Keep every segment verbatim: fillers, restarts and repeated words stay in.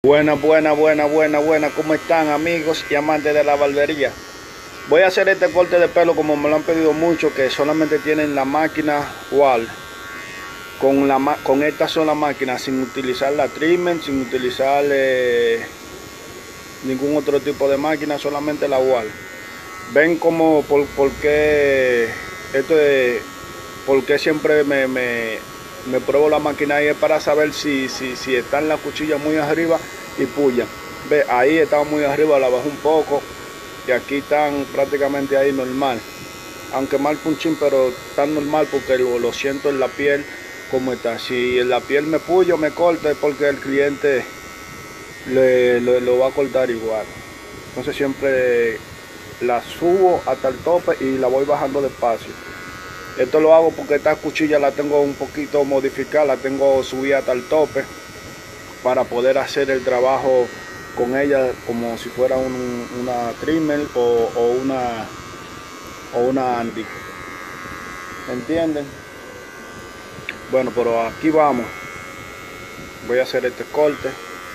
Buena, buena, buena, buena, buena. ¿Cómo están, amigos y amantes de la barbería? Voy a hacer este corte de pelo como me lo han pedido mucho, que solamente tienen la máquina Wahl. Con, la, con esta sola máquina, sin utilizar la trimmer, sin utilizar eh, ningún otro tipo de máquina, solamente la Wahl. Ven como por, por qué esto es, por qué siempre me, me, me pruebo la máquina, y es para saber si, si, si están las cuchillas muy arriba y pullan. Ve, ahí estaba muy arriba, la bajé un poco y aquí están prácticamente ahí normal, aunque mal punchín, pero tan normal porque lo, lo siento en la piel como está. Si en la piel me pullo, me corta, es porque el cliente le, le, lo va a cortar igual. Entonces siempre la subo hasta el tope y la voy bajando despacio. Esto lo hago porque esta cuchilla la tengo un poquito modificada, la tengo subida hasta el tope para poder hacer el trabajo con ella como si fuera un, una trimmer o, o una o una Andy. ¿Entienden? Bueno, pero aquí vamos. Voy a hacer este corte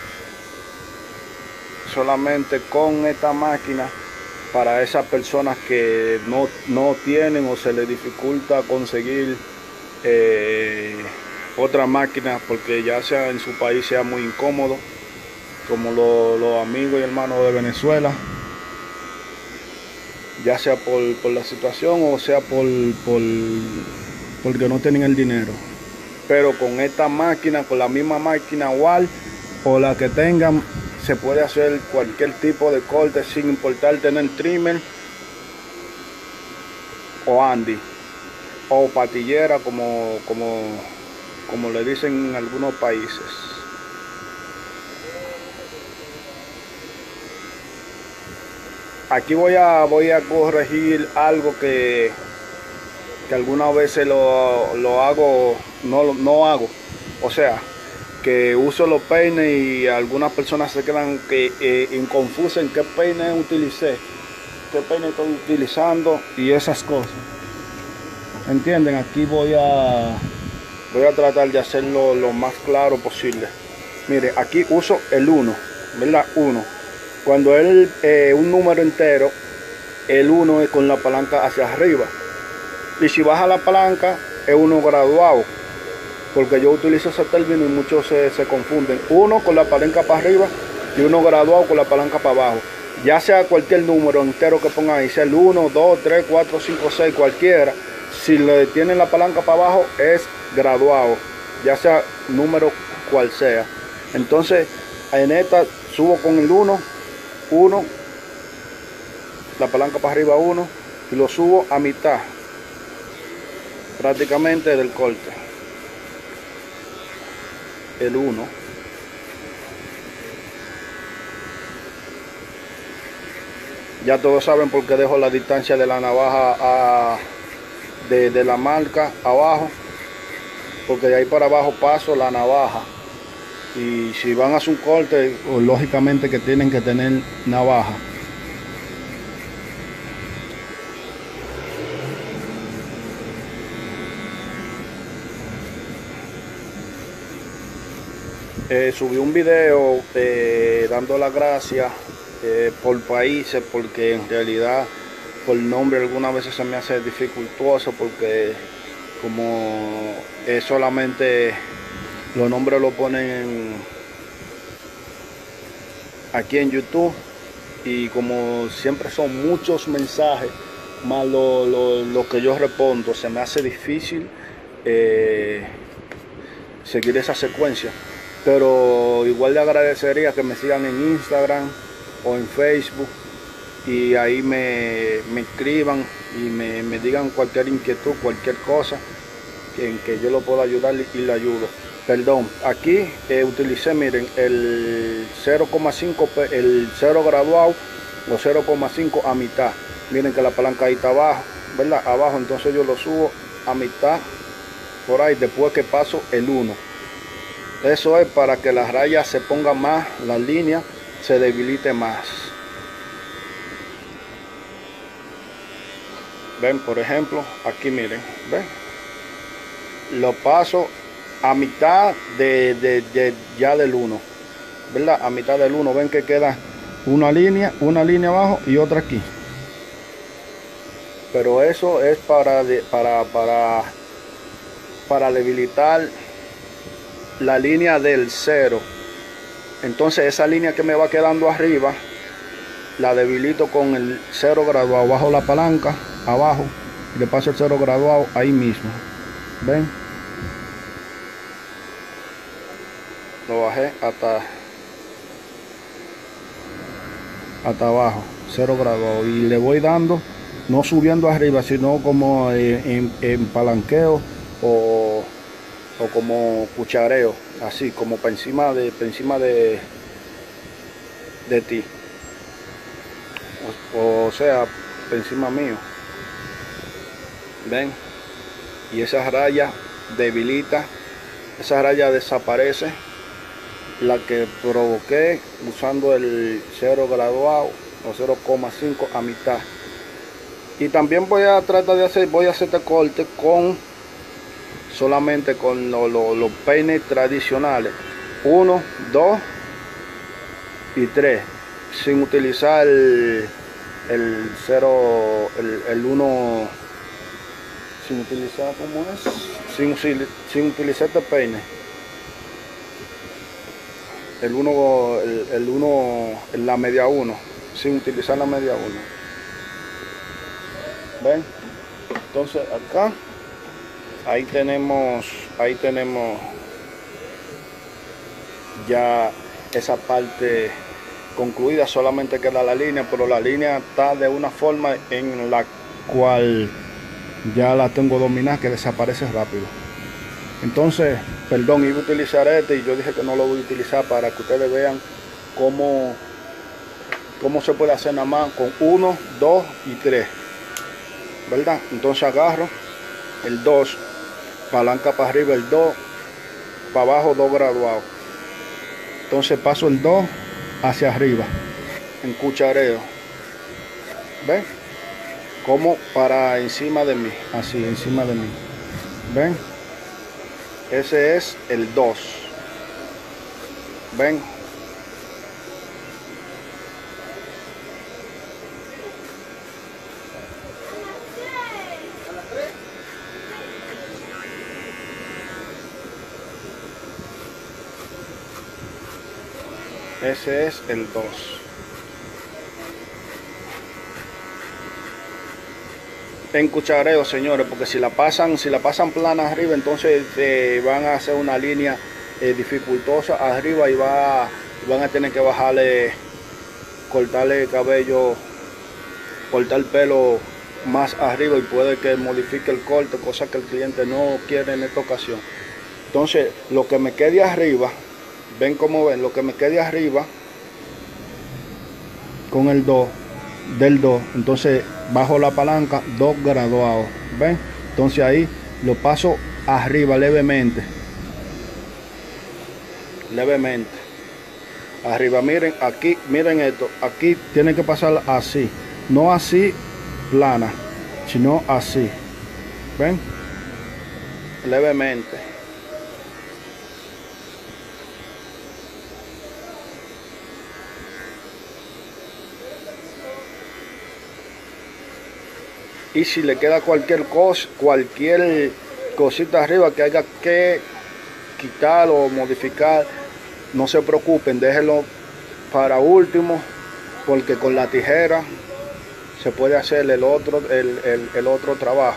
solamente con esta máquina para esas personas que no, no tienen o se les dificulta conseguir eh, otra máquina, porque ya sea en su país sea muy incómodo, como los lo amigos y hermanos de Venezuela, ya sea por, por la situación o sea por, por porque no tienen el dinero. Pero con esta máquina, con la misma máquina Wahl o la que tengan, se puede hacer cualquier tipo de corte sin importar tener trimmer o Andy o patillera, como, como, como le dicen en algunos países. Aquí voy a, voy a corregir algo que, que algunas veces lo, lo hago, no, no hago, o sea, que uso los peines y algunas personas se quedan que, eh, inconfusas en qué peine utilicé, qué peine estoy utilizando y esas cosas. ¿Entienden? Aquí voy a, voy a tratar de hacerlo lo más claro posible. Mire, aquí uso el uno, ¿verdad? uno. Cuando es eh, un número entero, el uno es con la palanca hacia arriba. Y si baja la palanca, es uno graduado. Porque yo utilizo ese término y muchos se, se confunden. Uno con la palanca para arriba y uno graduado con la palanca para abajo. Ya sea cualquier número entero que pongan ahí, sea el uno, dos, tres, cuatro, cinco, seis, cualquiera. Si le tienen la palanca para abajo es graduado, ya sea número cual sea. Entonces en esta subo con el uno, uno, la palanca para arriba uno, y lo subo a mitad prácticamente del corte. El uno, ya todos saben por qué dejo la distancia de la navaja a, de, de la marca abajo, porque de ahí para abajo paso la navaja, y si van a hacer un corte, pues, lógicamente que tienen que tener navaja. Eh, subí un video eh, dando las gracias eh, por países, porque en realidad por nombre algunas veces se me hace dificultoso, porque como es solamente los nombres lo ponen aquí en YouTube, y como siempre son muchos mensajes más lo, lo, lo que yo respondo, se me hace difícil eh, seguir esa secuencia. Pero igual le agradecería que me sigan en Instagram o en Facebook, y ahí me, me escriban y me, me digan cualquier inquietud, cualquier cosa que, en que yo lo pueda ayudar y, y le ayudo. Perdón, aquí eh, utilicé, miren, el cero coma cinco, el cero graduado o cero coma cinco a mitad. Miren que la palanca ahí está abajo, ¿verdad? Abajo, entonces yo lo subo a mitad por ahí, después que paso el uno. Eso es para que las rayas se pongan más, la línea se debilite más. Ven, por ejemplo, aquí miren, ven, lo paso a mitad de, de, de ya del uno. ¿verdad? A mitad del uno, ven que queda una línea, una línea abajo y otra aquí. Pero eso es para, para, para, para debilitar la línea del cero. Entonces esa línea que me va quedando arriba, la debilito con el cero graduado. Bajo la palanca, abajo, y le paso el cero graduado ahí mismo. ¿Ven? Lo bajé hasta, hasta abajo, cero graduado. Y le voy dando, no subiendo arriba, sino como en, en, en palanqueo o, o como cuchareo, así como para encima de, para encima de, de ti. O, o sea, por encima mío. Ven, y esa raya debilita, esa raya desaparece, la que provoqué usando el cero graduado o cero coma cinco a mitad. Y también voy a tratar de hacer, voy a hacer este corte con solamente con lo, lo, los peines tradicionales, uno, dos y tres, sin utilizar el, el cero, el, el uno, sin utilizar, ¿cómo es? Sin, sin utilizar este peine. El uno, el, el uno, la media uno, sin utilizar la media uno. ¿Ven? Entonces acá, ahí tenemos, ahí tenemos ya esa parte concluida, solamente queda la línea, pero la línea está de una forma en la cual ya la tengo dominada, que desaparece rápido. Entonces, perdón, iba a utilizar este y yo dije que no lo voy a utilizar para que ustedes vean cómo, cómo se puede hacer nada más con uno, dos y tres, ¿verdad? Entonces agarro el dos, palanca para arriba el dos, para abajo dos graduados. Entonces paso el dos hacia arriba, en cuchareo. ¿Ven? Como para encima de mí, así, encima de mí. ¿Ven? Ese es el dos. ¿Ven? Ese es el dos. En cuchareo, señores, porque si la pasan, si la pasan plana arriba, entonces eh, van a hacer una línea eh, dificultosa arriba y va, van a tener que bajarle, cortarle el cabello, cortar el pelo más arriba y puede que modifique el corte, cosa que el cliente no quiere en esta ocasión. Entonces, lo que me quede arriba, ven como ven, lo que me quede arriba con el dos, del dos, entonces bajo la palanca dos graduados, ven, entonces ahí lo paso arriba levemente, levemente arriba. Miren aquí, miren esto, aquí tiene que pasar así, no así plana, sino así, ven, levemente. Y si le queda cualquier cosa, cualquier cosita arriba que haya que quitar o modificar, no se preocupen, déjenlo para último, porque con la tijera se puede hacer el otro, el, el, el otro trabajo.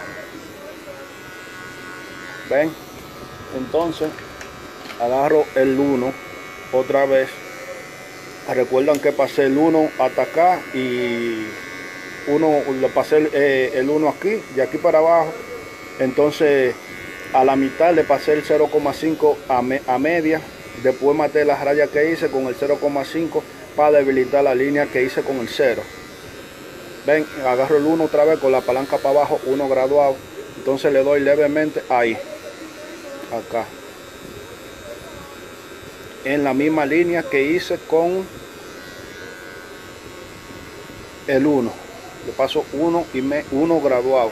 ¿Ven? Entonces agarro el uno otra vez. Recuerdan que pasé el uno hasta acá y uno lo pasé eh, el uno aquí, de aquí para abajo. Entonces a la mitad le pasé el cero coma cinco a, me, a media. Después maté las rayas que hice con el cero coma cinco para debilitar la línea que hice con el cero. Ven, agarro el uno otra vez con la palanca para abajo, uno graduado. Entonces le doy levemente ahí, acá, en la misma línea que hice con el uno. Le paso uno y me, uno graduado.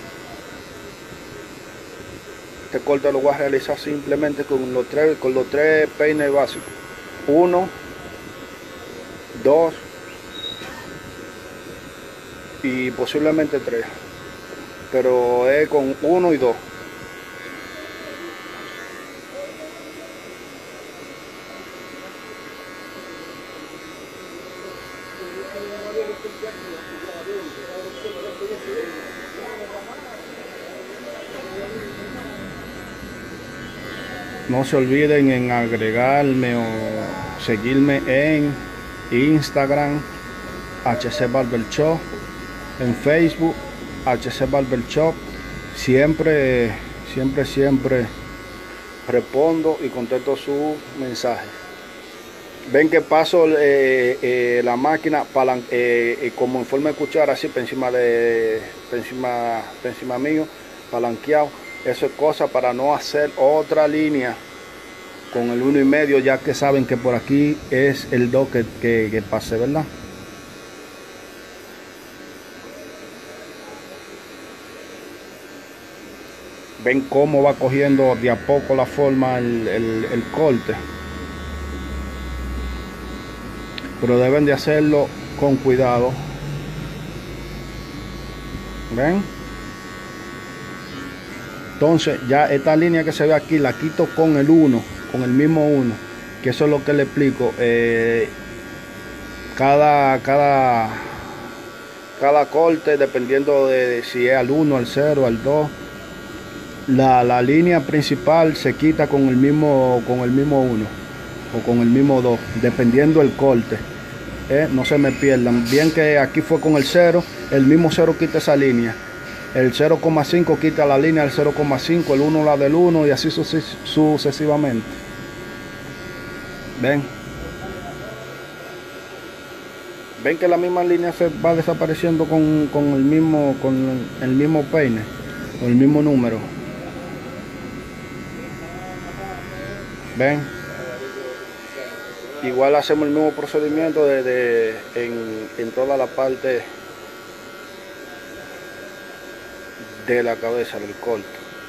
Este corte lo voy a realizar simplemente con los tres, con los tres peines básicos. Uno, dos y posiblemente tres, pero es con uno y dos. No se olviden en agregarme o seguirme en Instagram, H C Barber Shop, en Facebook, H C Barber Shop. Siempre, siempre, siempre respondo y contesto su mensaje. Ven que paso eh, eh, la máquina para, eh, eh, como en forma de cuchara, así por encima de por encima, por encima mío, palanqueado. Eso es cosa para no hacer otra línea con el uno y medio, ya que saben que por aquí es el dos que, que, que pase, ¿verdad? Ven cómo va cogiendo de a poco la forma el, el, el corte, pero deben de hacerlo con cuidado. ¿Ven? Entonces ya esta línea que se ve aquí la quito con el uno, con el mismo uno, que eso es lo que le explico. Eh, cada cada cada corte, dependiendo de si es al uno, al cero, al dos, la, la línea principal se quita con el mismo con el mismo uno o con el mismo dos, dependiendo el corte. Eh, no se me pierdan. Bien que aquí fue con el cero, el mismo cero quita esa línea. El cero coma cinco quita la línea del cero coma cinco, el uno la del uno y así sucesivamente. Ven. Ven que la misma línea se va desapareciendo con, con el mismo con el mismo peine, con el mismo número. Ven. Igual hacemos el mismo procedimiento de, de, en, en toda la parte de la cabeza del corte.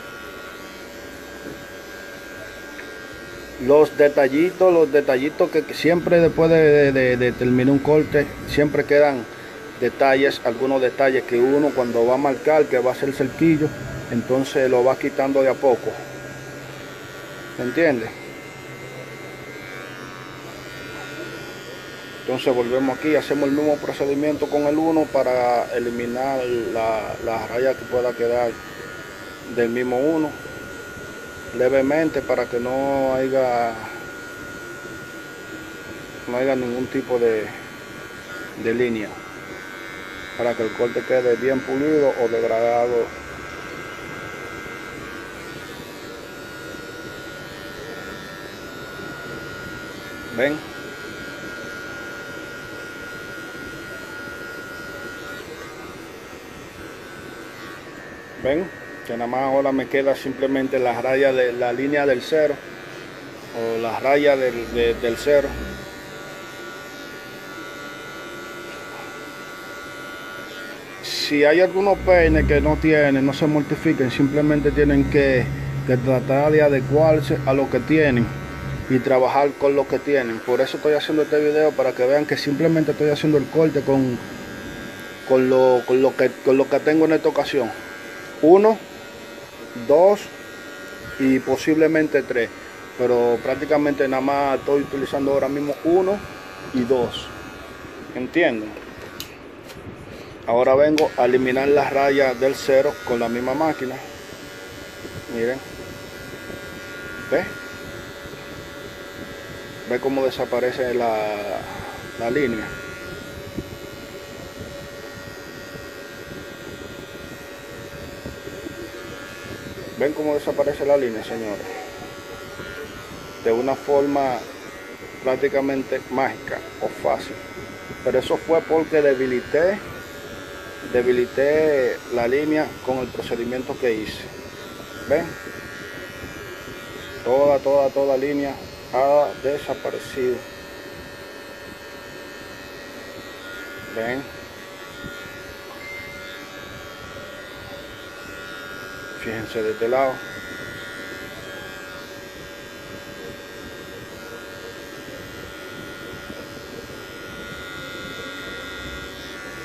Los detallitos, los detallitos que siempre después de, de, de, de terminar un corte, siempre quedan detalles, algunos detalles que uno cuando va a marcar, que va a hacer el cerquillo, entonces lo va quitando de a poco. ¿Me entiendes? Entonces volvemos aquí, hacemos el mismo procedimiento con el uno para eliminar la, la raya que pueda quedar del mismo uno, levemente, para que no haya no haya ningún tipo de, de línea, para que el corte quede bien pulido o degradado. ¿Ven? Ven que nada más ahora me queda simplemente la raya de la línea del cero o la raya del, de, del cero. Si hay algunos peines que no tienen, no se mortifiquen, simplemente tienen que, que tratar de adecuarse a lo que tienen y trabajar con lo que tienen. Por eso estoy haciendo este video, para que vean que simplemente estoy haciendo el corte con, con, lo, con, lo, que, con lo que tengo en esta ocasión. Uno, dos y posiblemente tres, pero prácticamente nada más estoy utilizando ahora mismo uno y dos. ¿Entienden? Ahora vengo a eliminar las rayas del cero con la misma máquina. Miren, ve ve cómo desaparece la, la línea. Ven cómo desaparece la línea, señores, de una forma prácticamente mágica o fácil. Pero eso fue porque debilité debilité la línea con el procedimiento que hice. Ven, toda toda toda línea ha desaparecido. Ven, fíjense de este lado.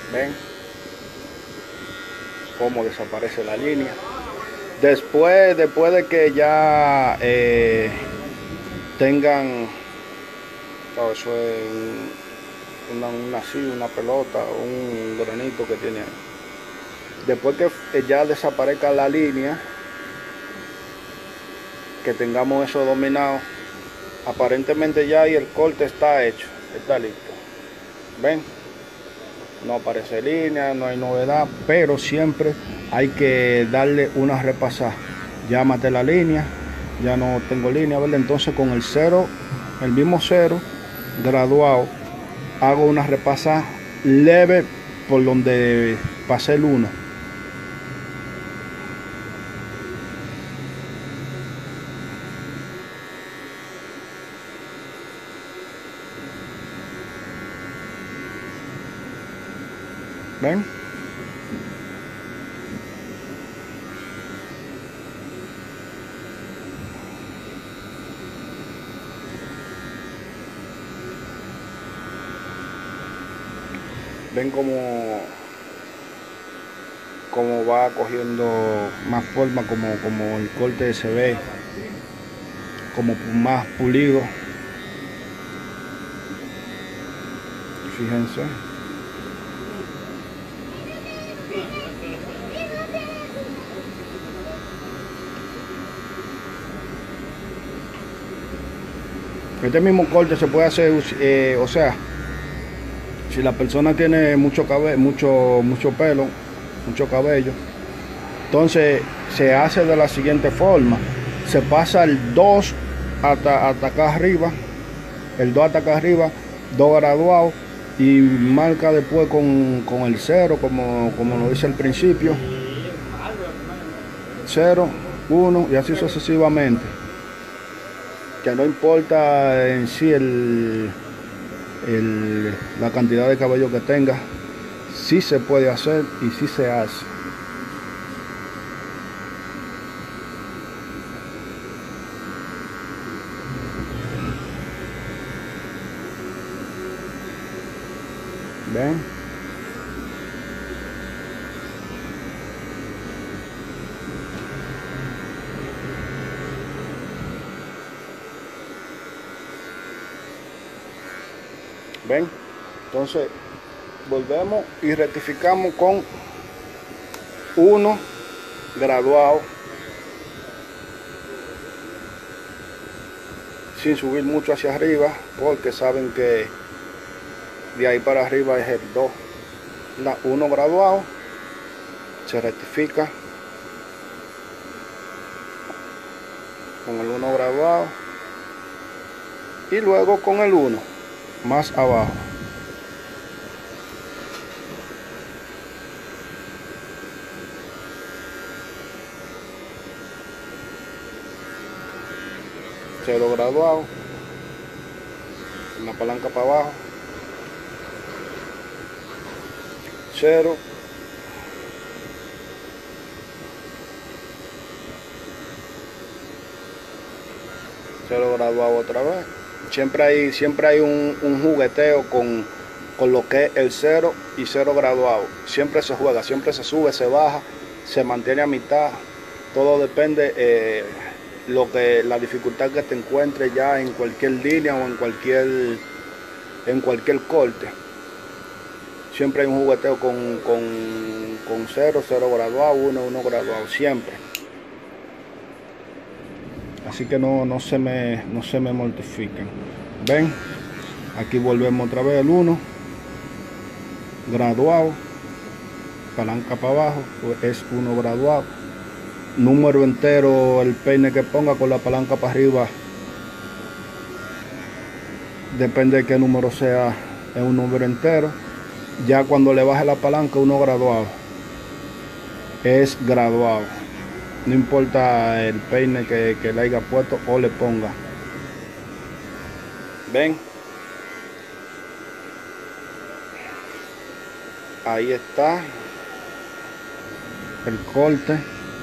Ven cómo desaparece la línea. Después, después de que ya eh, tengan, oh, eso es una, una, así, una pelota, un granito que tiene ahí. Después que ya desaparezca la línea, que tengamos eso dominado, aparentemente ya y el corte está hecho, está listo. Ven, no aparece línea, no hay novedad, pero siempre hay que darle una repasada. Ya maté la línea, ya no tengo línea, ¿verdad? Entonces con el cero, el mismo cero graduado, hago una repasada leve por donde pasé el uno. ¿Ven? Ven como como va cogiendo más forma, como, como el corte se ve como más pulido. Fíjense. Este mismo corte se puede hacer, eh, o sea, si la persona tiene mucho cabello, mucho, mucho pelo, mucho cabello, entonces se hace de la siguiente forma: se pasa el dos hasta, hasta acá arriba, el dos hasta acá arriba, dos graduados, y marca después con, con el cero, como, como lo dice al principio, cero, uno y así sucesivamente. Que no importa en sí el, el, la cantidad de cabello que tenga, sí se puede hacer y sí se hace. ¿Ven? ¿Ven? Entonces volvemos y rectificamos con uno graduado, sin subir mucho hacia arriba, porque saben que de ahí para arriba es el dos. La uno graduado, se rectifica con el uno graduado y luego con el uno más abajo. Cero graduado, la palanca para abajo, cero, cero graduado otra vez. Siempre hay, siempre hay un, un jugueteo con, con lo que es el cero y cero graduado. Siempre se juega, siempre se sube, se baja, se mantiene a mitad. Todo depende eh, lo que la dificultad que te encuentres ya en cualquier línea o en cualquier en cualquier corte. Siempre hay un jugueteo con, con, con cero, cero graduado, uno, uno graduado, siempre. Así que no, no, se me, no se me mortifiquen. Ven, aquí volvemos otra vez el uno graduado, palanca para abajo, pues es uno graduado. Número entero, el peine que ponga con la palanca para arriba, depende de qué número sea, es un número entero. Ya cuando le baje la palanca, uno graduado, es graduado. No importa el peine que, que le haya puesto o le ponga. Ven, ahí está el corte.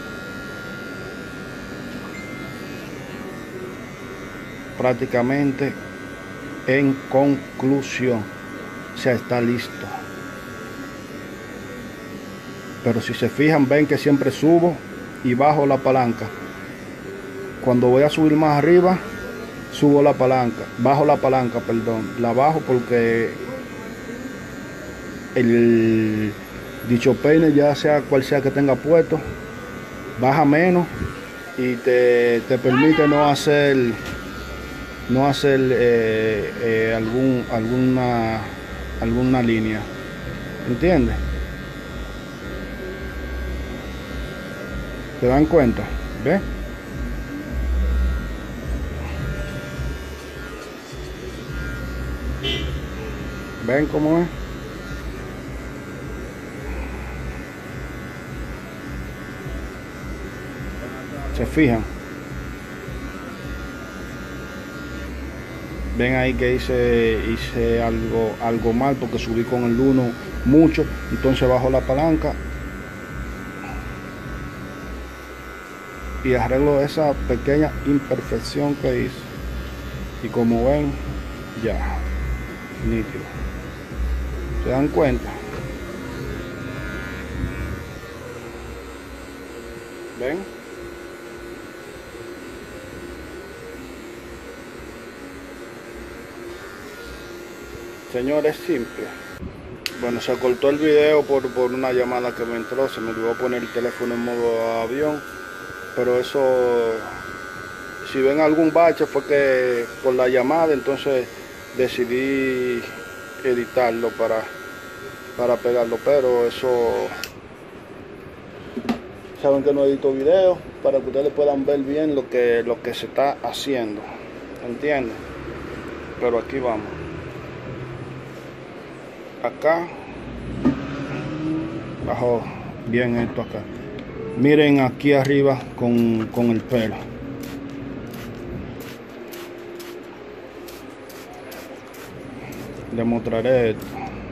Prácticamente en conclusión, o sea, está listo. pero si se fijan ven que siempre subo y bajo la palanca. Cuando voy a subir más arriba, subo la palanca, bajo la palanca, perdón, la bajo porque el dicho peine, ya sea cual sea que tenga puesto, baja menos y te, te permite no hacer no hacer eh, eh, algún alguna alguna línea, ¿entiendes? ¿Te dan cuenta? ¿Ves? ¿Ven cómo es? ¿Se fijan? Ven ahí que hice, hice algo, algo mal porque subí con el uno mucho, entonces bajo la palanca y arreglo esa pequeña imperfección que hice. Y como ven, ya, nítido. ¿Se dan cuenta? ¿Ven? Señores, simple. Bueno, se cortó el video por, por una llamada que me entró. Se me olvidó poner el teléfono en modo avión. Pero eso, si ven algún bache fue que por la llamada, entonces decidí editarlo para, para pegarlo. Pero eso, saben que no edito video para que ustedes puedan ver bien lo que, lo que se está haciendo. ¿Entienden? Pero aquí vamos. Acá bajo bien esto acá, miren aquí arriba con, con el pelo, les mostraré esto.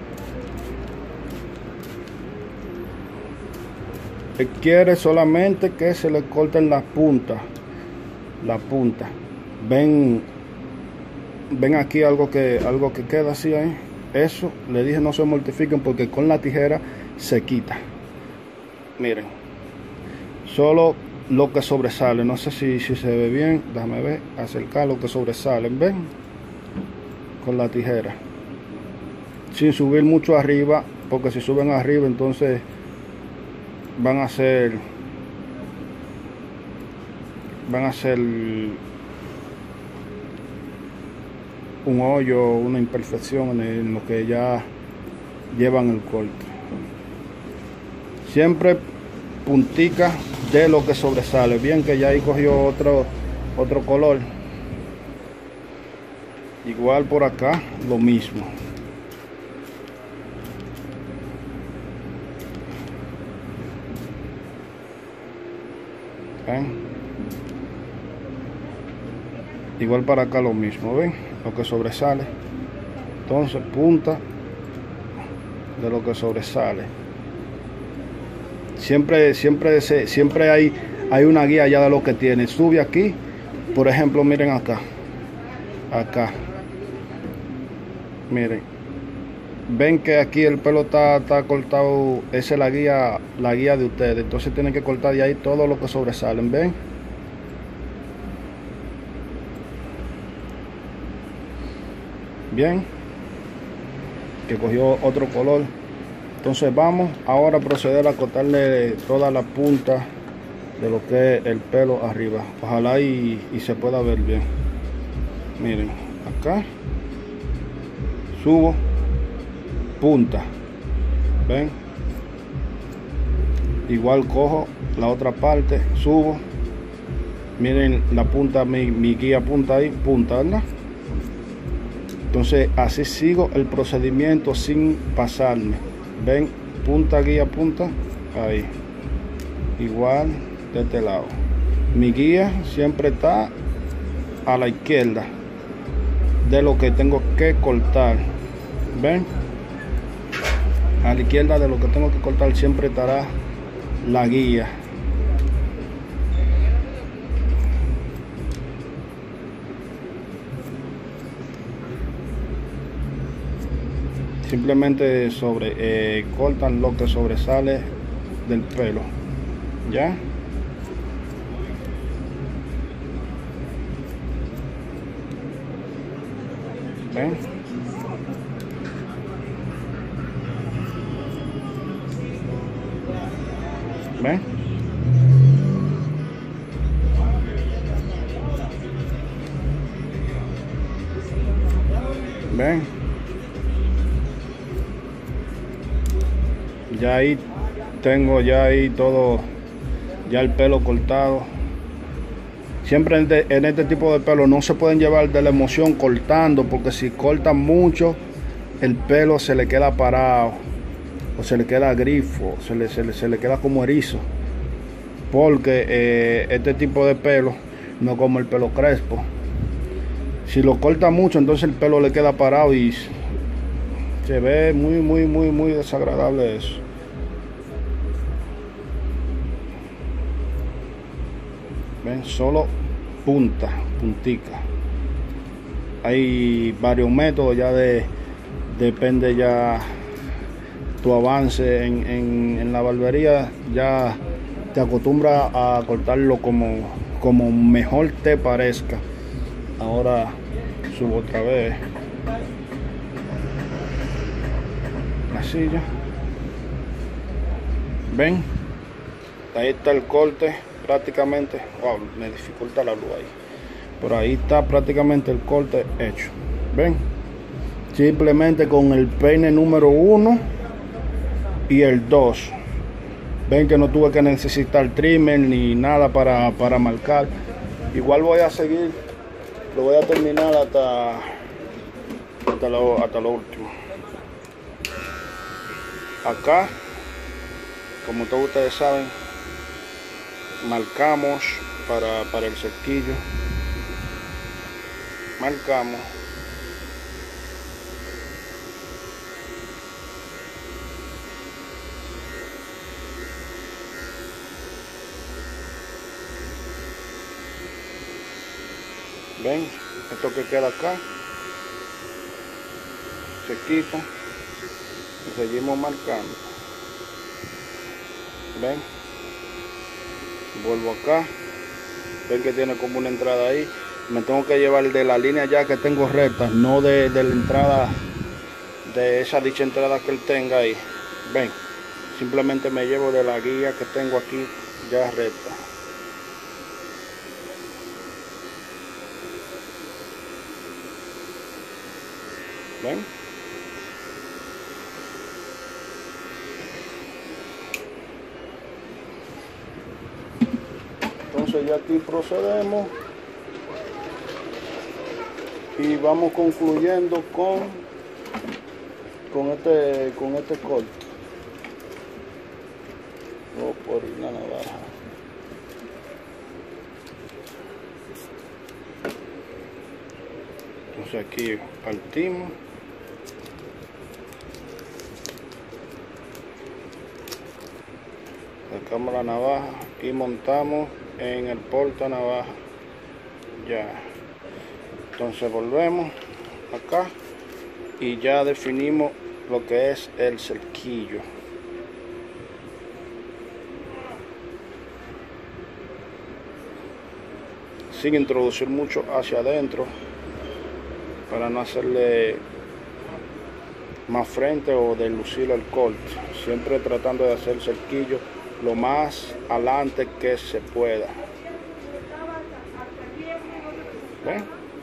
Él quiere solamente que se le corten las puntas, la punta. Ven, ven aquí algo que, algo que queda así ahí. Eso, le dije no se mortifiquen porque con la tijera se quita. Miren, solo lo que sobresale, no sé si, si se ve bien, déjame ver, acercar lo que sobresale, ven, con la tijera, sin subir mucho arriba, porque si suben arriba entonces van a hacer, van a hacer un hoyo, una imperfección en lo que ya llevan el corte. Siempre puntica de lo que sobresale. Bien que ya ahí cogió otro otro color. Igual por acá lo mismo. ¿Ven? Igual para acá lo mismo, ven, lo que sobresale. Entonces punta de lo que sobresale. Siempre, siempre, siempre hay, hay una guía ya de lo que tiene. Sube aquí, por ejemplo, miren acá, acá, miren, ven que aquí el pelo está, está cortado. Esa es la guía, la guía de ustedes. Entonces tienen que cortar de ahí todo lo que sobresalen, ven. Bien, que cogió otro color. Entonces vamos ahora a proceder a cortarle toda la punta de lo que es el pelo arriba. Ojalá y, y se pueda ver bien. Miren, acá subo punta, ven, igual cojo la otra parte, subo, miren la punta, mi, mi guía punta ahí, punta, ¿verdad? Entonces así sigo el procedimiento sin pasarme. Ven, punta, guía, punta, ahí. Igual de este lado. Mi guía siempre está a la izquierda de lo que tengo que cortar. Ven, a la izquierda de lo que tengo que cortar siempre estará la guía. Simplemente sobre eh, cortan lo que sobresale del pelo. ¿Ya? ¿Ven? ¿Ven? ¿Ven? Ya ahí tengo ya ahí todo, ya el pelo cortado. Siempre en este, en este tipo de pelo no se pueden llevar de la emoción cortando, porque si cortan mucho el pelo se le queda parado o se le queda grifo, se le, se le, se le queda como erizo, porque eh, este tipo de pelo no como el pelo crespo. Si lo corta mucho, entonces el pelo le queda parado y se ve muy muy muy muy desagradable eso. Ven, solo punta, puntica. Hay varios métodos, ya de depende ya tu avance en, en, en la barbería, ya te acostumbras a cortarlo como, como mejor te parezca. Ahora subo otra vez la silla. Ven, ahí está el corte prácticamente. Wow, me dificulta la luz ahí. Por ahí está prácticamente el corte hecho. Ven, simplemente con el peine número uno y el dos. Ven que no tuve que necesitar trimmer ni nada para, para marcar. Igual voy a seguir, lo voy a terminar hasta hasta lo, hasta lo último. Acá, como todos ustedes saben, marcamos para, para el cerquillo. Marcamos. Ven, esto que queda acá se quita y seguimos marcando. Ven, vuelvo acá. Ven que tiene como una entrada ahí. Me tengo que llevar de la línea ya que tengo recta, no de, de la entrada, de esa dicha entrada que él tenga ahí. Ven, simplemente me llevo de la guía que tengo aquí ya recta. ¿Ven? Entonces ya aquí procedemos y vamos concluyendo con con este con este corte. Voy por la navaja. Entonces aquí partimos. Sacamos la navaja y montamos en el porta navaja. Ya. Entonces volvemos acá y ya definimos lo que es el cerquillo. Sin introducir mucho hacia adentro para no hacerle más frente o delucir el corte. Siempre tratando de hacer el cerquillo lo más adelante que se pueda. ¿Ven?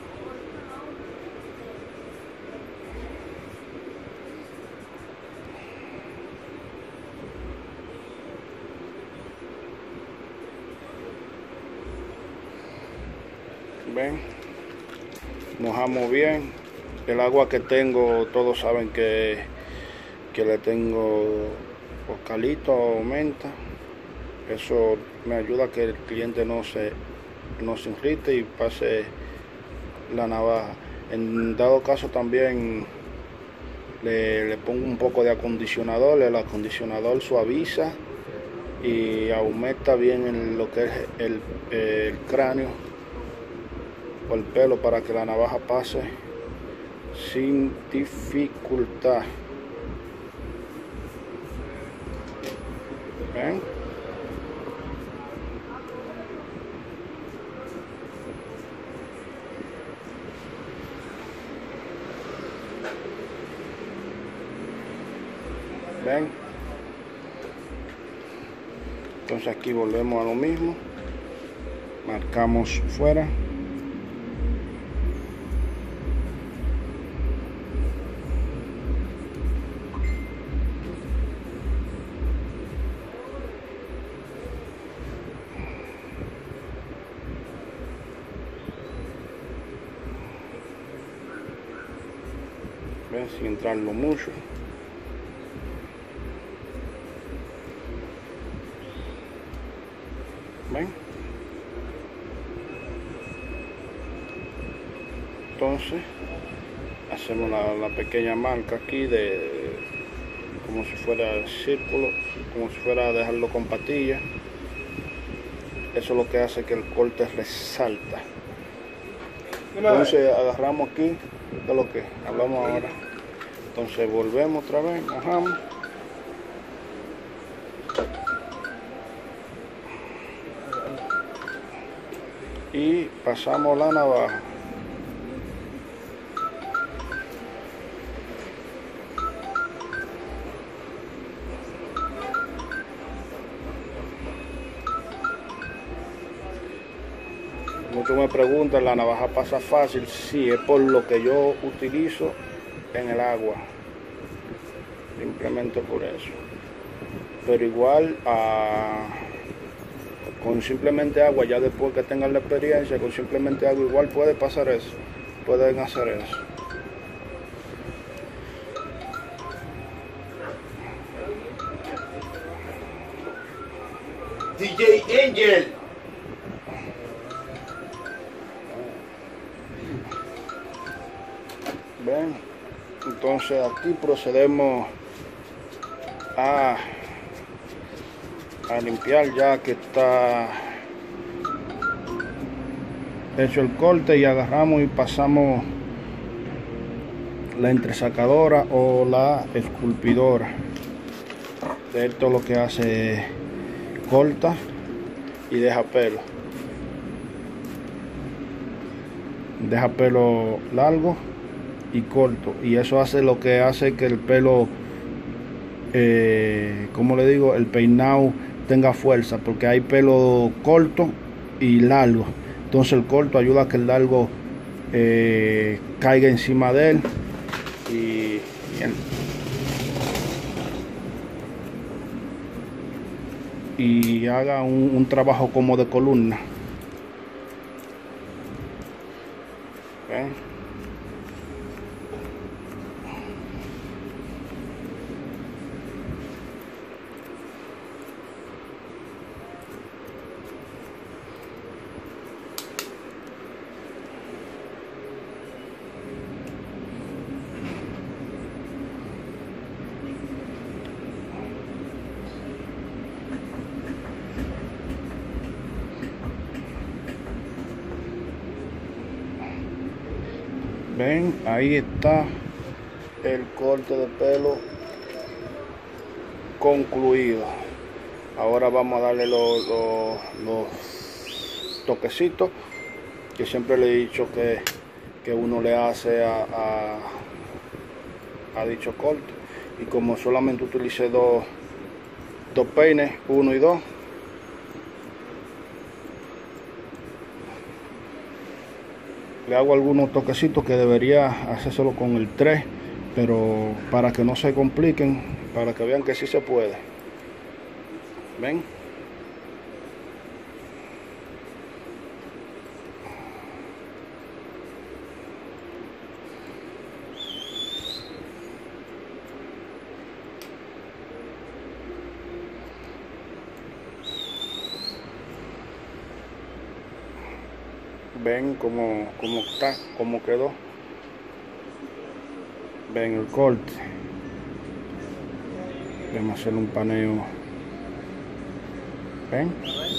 ¿Ven? Mojamos bien. El agua que tengo, todos saben que, que le tengo eucalipto o menta. Eso me ayuda a que el cliente no se, no se irrite y pase la navaja. En dado caso también le, le pongo un poco de acondicionador. El acondicionador suaviza y aumenta bien el, lo que es el, el cráneo o el pelo para que la navaja pase sin dificultad. ¿Ven? ¿Ven? Entonces aquí volvemos a lo mismo, marcamos fuera, ¿ven? Sin entrarlo mucho. ¿Ven? Entonces hacemos la, la pequeña marca aquí de como si fuera el círculo, como si fuera a dejarlo con patillas. Eso es lo que hace que el corte resalta. Entonces agarramos aquí de lo que hablamos ahora. Entonces volvemos otra vez, mojamos. Y pasamos la navaja. Muchos me preguntan, ¿la navaja pasa fácil? Sí, es por lo que yo utilizo en el agua. Simplemente por eso. Pero igual a... con simplemente agua, ya después que tengan la experiencia, con simplemente agua igual puede pasar eso, pueden hacer eso. D J Angel. Ven, entonces aquí procedemos a a limpiar ya que está hecho el corte, y agarramos y pasamos la entresacadora o la esculpidora. Esto lo que hace es corta y deja pelo, deja pelo largo y corto, y eso hace lo que hace que el pelo, eh, como le digo, el peinado tenga fuerza, porque hay pelo corto y largo. Entonces el corto ayuda a que el largo eh, caiga encima de él y, y, el, y haga un, un trabajo como de columna. ¿Ven? Ven, ahí está el corte de pelo concluido. Ahora vamos a darle los, los, los toquecitos que siempre le he dicho que, que uno le hace a, a, a dicho corte. Y como solamente utilicé dos, dos peines, uno y dos, le hago algunos toquecitos que debería hacérselo con el tres, pero para que no se compliquen, para que vean que sí se puede. ¿Ven? Ven cómo, cómo está, cómo quedó. Ven el corte. Vamos a hacer un paneo. Ven.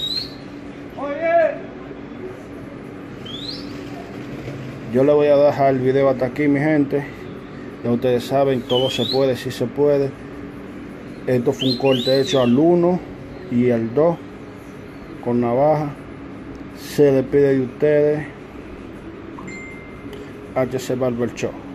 Yo le voy a dejar el video hasta aquí, mi gente. Ya ustedes saben, todo se puede, sí se puede. Esto fue un corte hecho al uno y el dos con navaja. Se despide de ustedes H C Barber Shop.